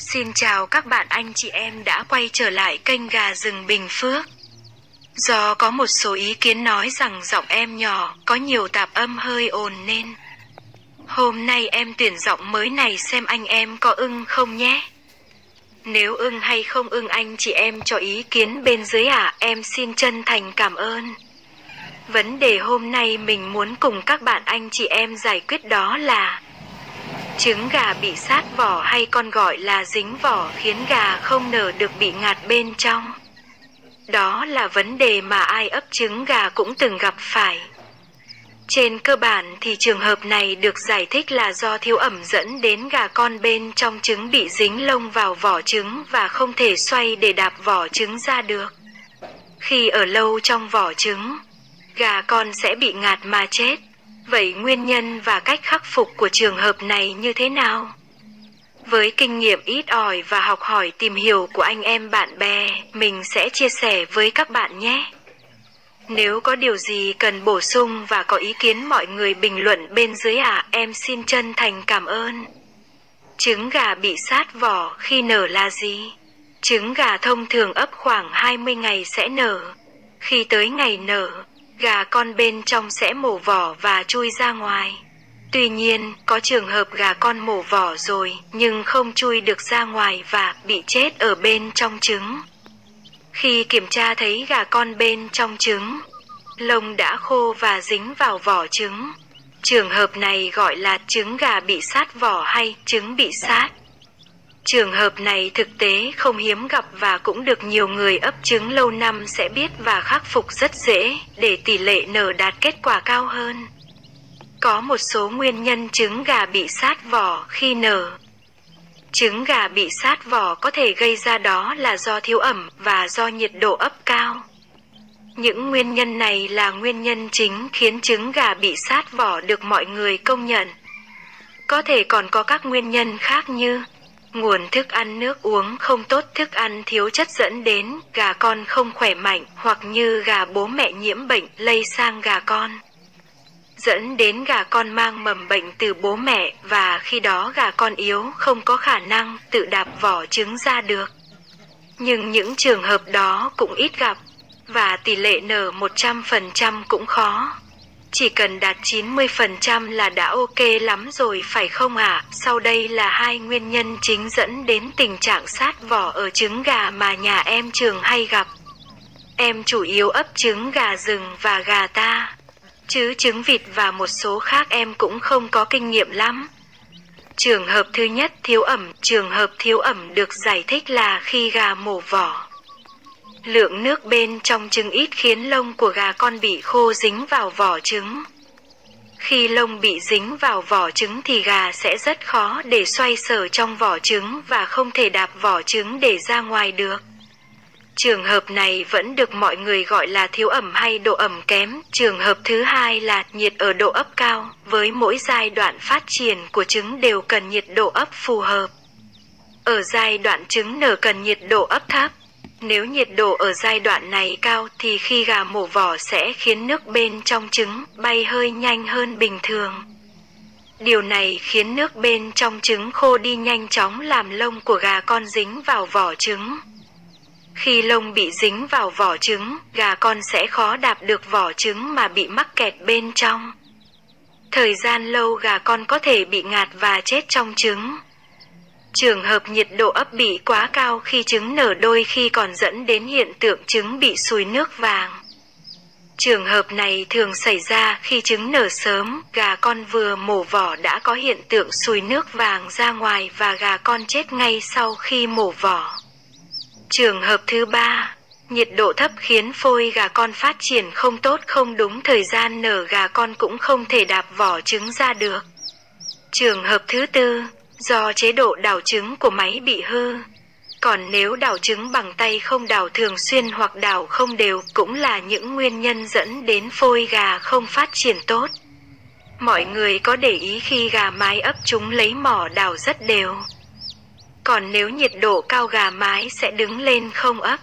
Xin chào các bạn anh chị em đã quay trở lại kênh Gà Rừng Bình Phước. Do có một số ý kiến nói rằng giọng em nhỏ, có nhiều tạp âm hơi ồn nên hôm nay em tuyển giọng mới này xem anh em có ưng không nhé. Nếu ưng hay không ưng anh chị em cho ý kiến bên dưới em xin chân thành cảm ơn. Vấn đề hôm nay mình muốn cùng các bạn anh chị em giải quyết đó là trứng gà bị sát vỏ hay còn gọi là dính vỏ khiến gà không nở được bị ngạt bên trong. Đó là vấn đề mà ai ấp trứng gà cũng từng gặp phải. Trên cơ bản thì trường hợp này được giải thích là do thiếu ẩm dẫn đến gà con bên trong trứng bị dính lông vào vỏ trứng và không thể xoay để đạp vỏ trứng ra được. Khi ở lâu trong vỏ trứng, gà con sẽ bị ngạt mà chết. Vậy nguyên nhân và cách khắc phục của trường hợp này như thế nào? Với kinh nghiệm ít ỏi và học hỏi tìm hiểu của anh em bạn bè, mình sẽ chia sẻ với các bạn nhé. Nếu có điều gì cần bổ sung và có ý kiến mọi người bình luận bên dưới em xin chân thành cảm ơn. Trứng gà bị sát vỏ khi nở là gì? Trứng gà thông thường ấp khoảng 20 ngày sẽ nở. Khi tới ngày nở, gà con bên trong sẽ mổ vỏ và chui ra ngoài. Tuy nhiên, có trường hợp gà con mổ vỏ rồi nhưng không chui được ra ngoài và bị chết ở bên trong trứng. Khi kiểm tra thấy gà con bên trong trứng, lông đã khô và dính vào vỏ trứng. Trường hợp này gọi là trứng gà bị sát vỏ hay trứng bị sát. Trường hợp này thực tế không hiếm gặp và cũng được nhiều người ấp trứng lâu năm sẽ biết và khắc phục rất dễ để tỷ lệ nở đạt kết quả cao hơn. Có một số nguyên nhân trứng gà bị sát vỏ khi nở. Trứng gà bị sát vỏ có thể gây ra đó là do thiếu ẩm và do nhiệt độ ấp cao. Những nguyên nhân này là nguyên nhân chính khiến trứng gà bị sát vỏ được mọi người công nhận. Có thể còn có các nguyên nhân khác như nguồn thức ăn nước uống không tốt, thức ăn thiếu chất dẫn đến gà con không khỏe mạnh, hoặc như gà bố mẹ nhiễm bệnh lây sang gà con, dẫn đến gà con mang mầm bệnh từ bố mẹ và khi đó gà con yếu không có khả năng tự đạp vỏ trứng ra được. Nhưng những trường hợp đó cũng ít gặp và tỷ lệ nở 100% cũng khó. Chỉ cần đạt 90% là đã ok lắm rồi phải không ạ? Sau đây là hai nguyên nhân chính dẫn đến tình trạng sát vỏ ở trứng gà mà nhà em thường hay gặp. Em chủ yếu ấp trứng gà rừng và gà ta, chứ trứng vịt và một số khác em cũng không có kinh nghiệm lắm. Trường hợp thứ nhất, thiếu ẩm. Trường hợp thiếu ẩm được giải thích là khi gà mổ vỏ, lượng nước bên trong trứng ít khiến lông của gà con bị khô dính vào vỏ trứng. Khi lông bị dính vào vỏ trứng thì gà sẽ rất khó để xoay sở trong vỏ trứng và không thể đạp vỏ trứng để ra ngoài được. Trường hợp này vẫn được mọi người gọi là thiếu ẩm hay độ ẩm kém. Trường hợp thứ hai là nhiệt ở độ ấp cao. Với mỗi giai đoạn phát triển của trứng đều cần nhiệt độ ấp phù hợp. Ở giai đoạn trứng nở cần nhiệt độ ấp thấp. Nếu nhiệt độ ở giai đoạn này cao thì khi gà mổ vỏ sẽ khiến nước bên trong trứng bay hơi nhanh hơn bình thường. Điều này khiến nước bên trong trứng khô đi nhanh chóng làm lông của gà con dính vào vỏ trứng. Khi lông bị dính vào vỏ trứng, gà con sẽ khó đạp được vỏ trứng mà bị mắc kẹt bên trong. Thời gian lâu gà con có thể bị ngạt và chết trong trứng. Trường hợp nhiệt độ ấp bị quá cao khi trứng nở đôi khi còn dẫn đến hiện tượng trứng bị sùi nước vàng. Trường hợp này thường xảy ra khi trứng nở sớm, gà con vừa mổ vỏ đã có hiện tượng sùi nước vàng ra ngoài và gà con chết ngay sau khi mổ vỏ. Trường hợp thứ ba, nhiệt độ thấp khiến phôi gà con phát triển không tốt, không đúng thời gian nở gà con cũng không thể đạp vỏ trứng ra được. Trường hợp thứ tư, do chế độ đảo trứng của máy bị hư. Còn nếu đảo trứng bằng tay không đảo thường xuyên hoặc đảo không đều cũng là những nguyên nhân dẫn đến phôi gà không phát triển tốt. Mọi người có để ý khi gà mái ấp chúng lấy mỏ đảo rất đều. Còn nếu nhiệt độ cao gà mái sẽ đứng lên không ấp.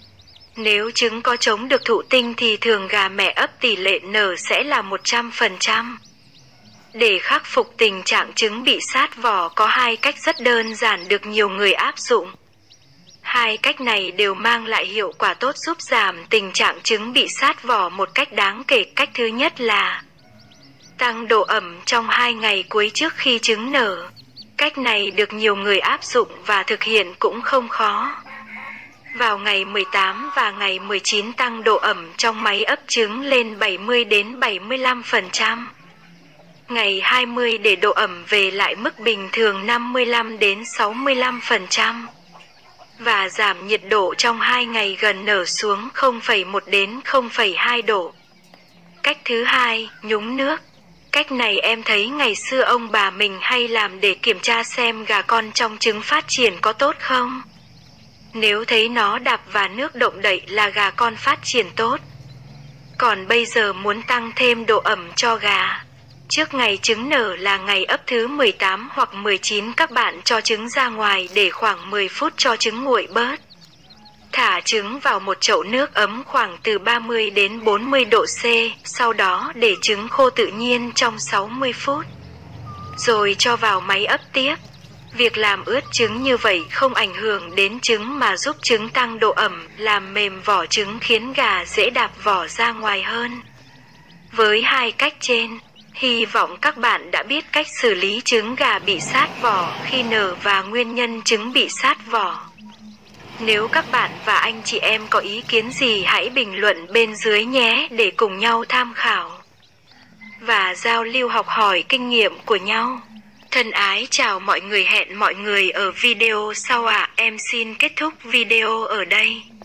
Nếu trứng có chống được thụ tinh thì thường gà mẹ ấp tỷ lệ nở sẽ là 100%. Để khắc phục tình trạng trứng bị sát vỏ có 2 cách rất đơn giản được nhiều người áp dụng. 2 cách này đều mang lại hiệu quả tốt giúp giảm tình trạng trứng bị sát vỏ một cách đáng kể. Cách thứ nhất là tăng độ ẩm trong 2 ngày cuối trước khi trứng nở. Cách này được nhiều người áp dụng và thực hiện cũng không khó. Vào ngày 18 và ngày 19 tăng độ ẩm trong máy ấp trứng lên 70 đến 75%. Ngày 20 để độ ẩm về lại mức bình thường 55 đến 65%. Và giảm nhiệt độ trong 2 ngày gần nở xuống 0,1 đến 0,2 độ. Cách thứ hai, nhúng nước. Cách này em thấy ngày xưa ông bà mình hay làm để kiểm tra xem gà con trong trứng phát triển có tốt không. Nếu thấy nó đạp và nước động đậy là gà con phát triển tốt. Còn bây giờ muốn tăng thêm độ ẩm cho gà, trước ngày trứng nở là ngày ấp thứ 18 hoặc 19 các bạn cho trứng ra ngoài để khoảng 10 phút cho trứng nguội bớt. Thả trứng vào một chậu nước ấm khoảng từ 30 đến 40 độ C, sau đó để trứng khô tự nhiên trong 60 phút. Rồi cho vào máy ấp tiếp. Việc làm ướt trứng như vậy không ảnh hưởng đến trứng mà giúp trứng tăng độ ẩm, làm mềm vỏ trứng khiến gà dễ đạp vỏ ra ngoài hơn. Với 2 cách trên, hy vọng các bạn đã biết cách xử lý trứng gà bị sát vỏ khi nở và nguyên nhân trứng bị sát vỏ. Nếu các bạn và anh chị em có ý kiến gì hãy bình luận bên dưới nhé để cùng nhau tham khảo và giao lưu học hỏi kinh nghiệm của nhau. Thân ái chào mọi người, hẹn mọi người ở video sau ạ. Em xin kết thúc video ở đây.